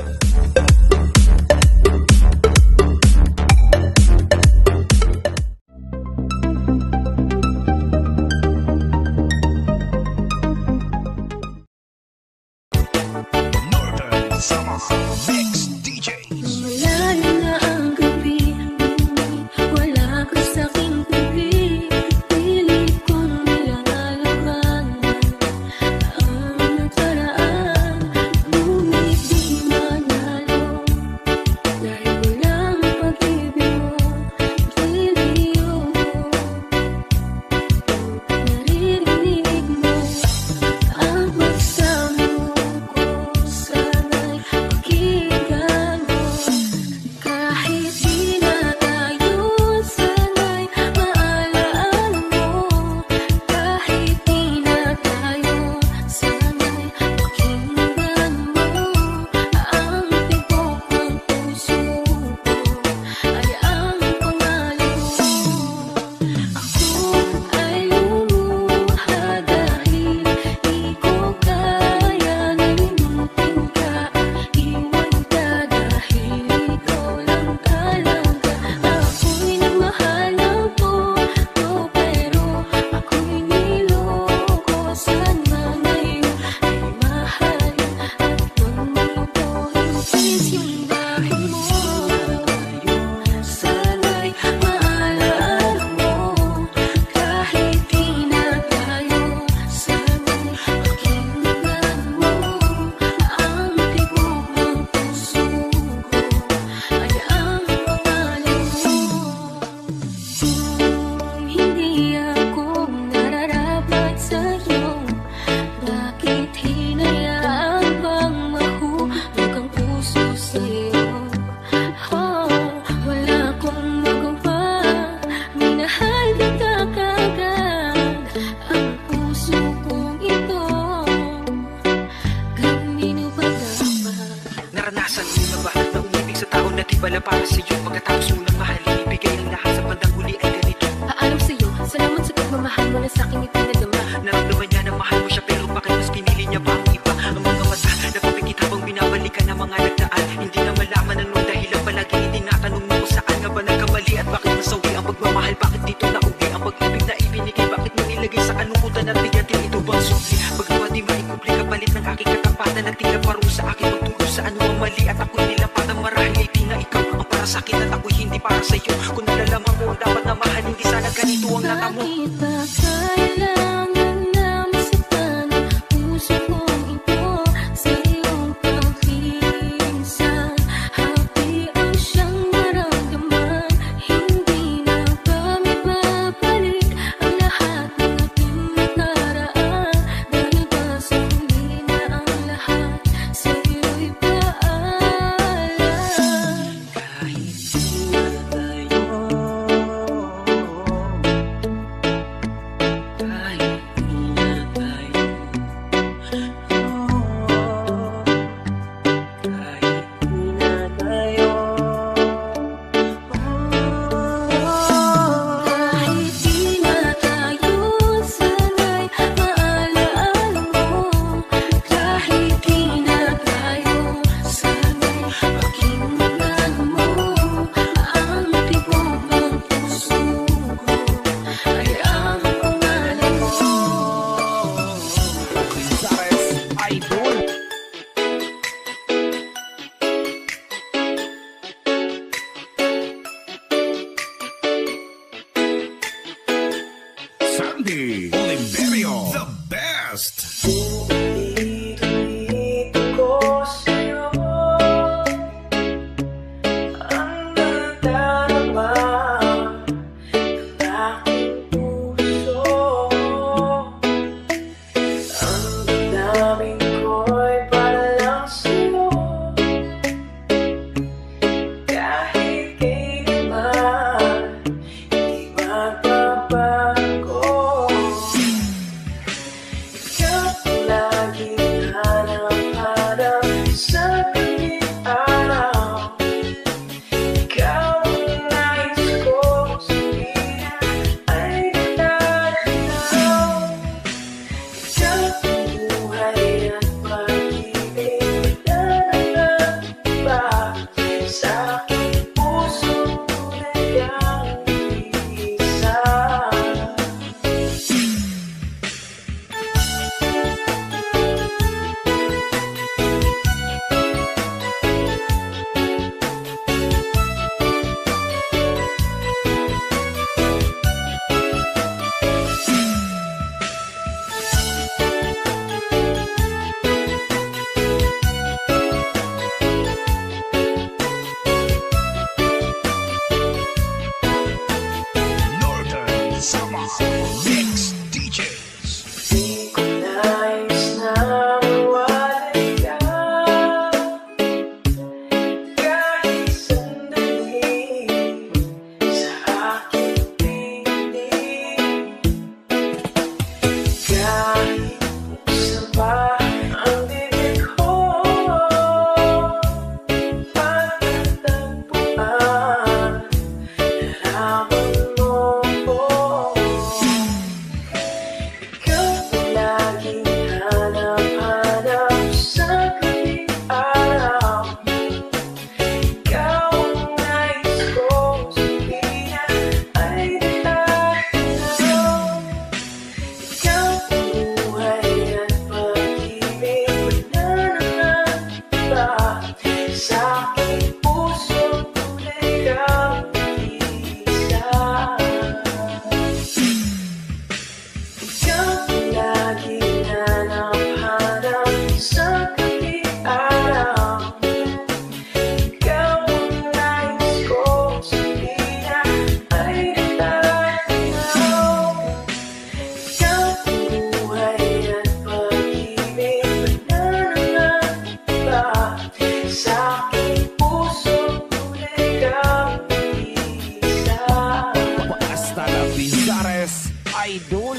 Wala para sa'yo pagkatapos mo ng mahalin, ibigay ang lahat sa bandang huli ay ganito. Paalam sa'yo, salamat sa pagmamahal mo na sa'king ipinadama. Naramdaman niya na mahal mo siya, pero bakit mas pinili niya pa ang iba? Ang mga mata, napapikit habang binabalikan ng mga nagdaan. Hindi na malaman anong dahilan, palagi itinatanong mo kung saan nga ba nagkamali at bakit nasawi ang pagmamahal. Bakit dito nauwi ang pag-ibig na ibinigay? Bakit mo nilagay sa kalungkutan at bigatin? Ito bang sukli? Pagkawa di maikubli kapalit ng aking katapatan at tila paro sa akin magturo sa ano ang mali at ako'y nilapatan marahil ay na ikaw ang para sa'kin at ako'y hindi para sa'yo. Kung nalalaman mo dapat na mahal, hindi sana ganito ang natamo. Bakit ba kailangan na masaktan ang puso kong ito sa iyong pagkikisan? Happy ang siyang maramdaman, hindi na kami babalik ang lahat ng ating nakaraan. Dahil ba sa huli na ang lahat, sa iyo'y paalam. Sandy Oliverio, the best. Sa aking puso tunay kang isa. Ikaw ang laging hanap-hanap sa gabi araw. Ikaw ang nais ko sabihin na ay natanaw. Ikaw ang buhay at pag-ibig pananangamba. Sa aking puso tunay kang isa. Hasta la Pizares Idol.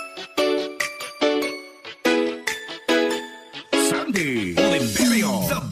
Sandy Oliverio, the